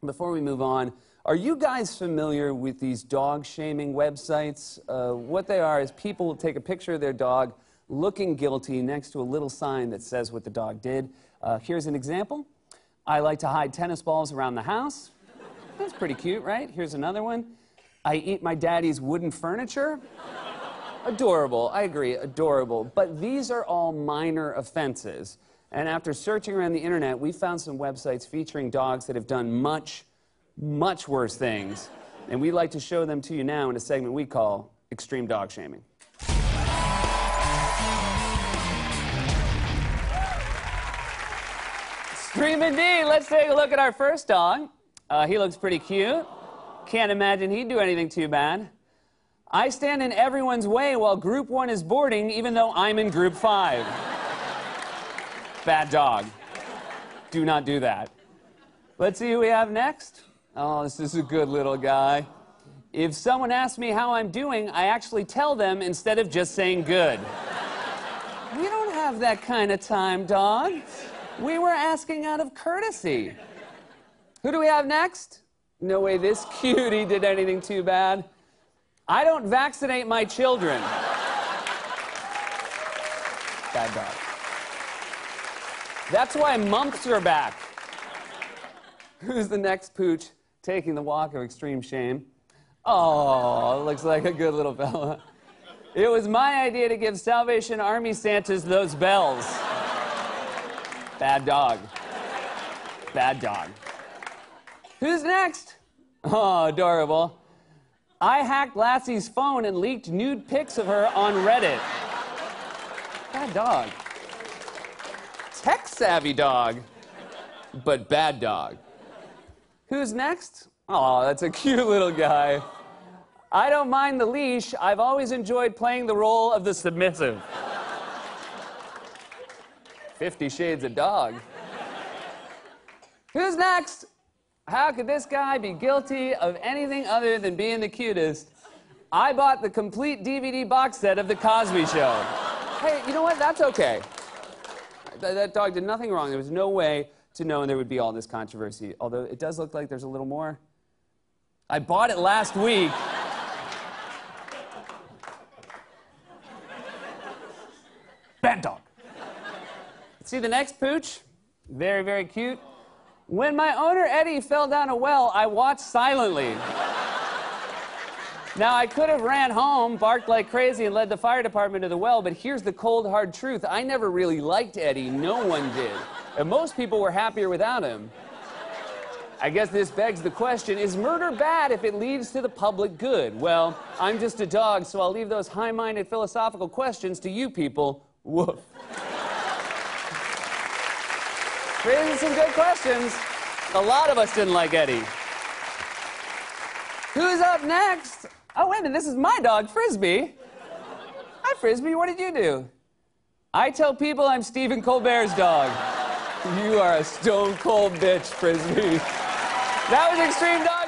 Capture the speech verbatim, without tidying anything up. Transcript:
before we move on, are you guys familiar with these dog-shaming websites? Uh, what they are is people will take a picture of their dog looking guilty next to a little sign that says what the dog did. Uh, here's an example. I like to hide tennis balls around the house. That's pretty cute, right? Here's another one. I eat my daddy's wooden furniture. Adorable, I agree, adorable. But these are all minor offenses. And after searching around the internet, we found some websites featuring dogs that have done much, much worse things. And we'd like to show them to you now in a segment we call Extreme Dog Shaming. Extreme indeed. Let's take a look at our first dog. Uh, he looks pretty cute. Can't imagine he'd do anything too bad. I stand in everyone's way while group one is boarding, even though I'm in group five. Bad dog. Do not do that. Let's see who we have next. Oh, this is a good little guy. If someone asks me how I'm doing, I actually tell them instead of just saying good. We don't have that kind of time, dog. We were asking out of courtesy. Who do we have next? No way this cutie did anything too bad. I don't vaccinate my children. Bad dog. That's why mumps are back. Who's the next pooch taking the walk of extreme shame? Oh, looks like a good little fella. It was my idea to give Salvation Army Santas those bells. Bad dog. Bad dog. Who's next? Oh, adorable. I hacked Lassie's phone and leaked nude pics of her on Reddit. Bad dog. Tech-savvy dog, but bad dog. Who's next? Oh, that's a cute little guy. I don't mind the leash. I've always enjoyed playing the role of the submissive. Fifty Shades of Dog. Who's next? How could this guy be guilty of anything other than being the cutest? I bought the complete D V D box set of The Cosby Show. Hey, you know what? That's okay. That, that dog did nothing wrong. There was no way to know there would be all this controversy. Although it does look like there's a little more. I bought it last week. Bad dog. See the next pooch? Very, very cute. When my owner, Eddie, fell down a well, I watched silently. Now, I could have ran home, barked like crazy, and led the fire department to the well, but here's the cold, hard truth. I never really liked Eddie. No one did. And most people were happier without him. I guess this begs the question, is murder bad if it leads to the public good? Well, I'm just a dog, so I'll leave those high-minded philosophical questions to you people. Woof. Raising some good questions. A lot of us didn't like Eddie. Who's up next? Oh, wait a minute, this is my dog, Frisbee. Hi, Frisbee, what did you do? I tell people I'm Stephen Colbert's dog. You are a stone cold bitch, Frisbee. That was Extreme Dog.